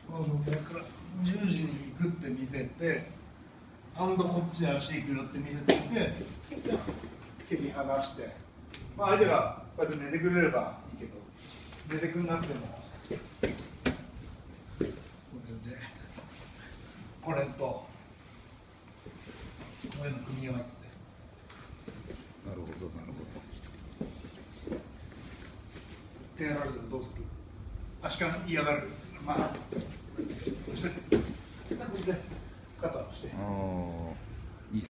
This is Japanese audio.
だから10時に行くって見せて、こっち足行くよって見せてみて、蹴り剥がして、まあ、相手がこうやって寝てくれればいいけど、寝てくんなくてもこれとこういうの組み合わせて。 なるほどなるほど。 手やられたらどうする？足から嫌がる。まあそして肩をして。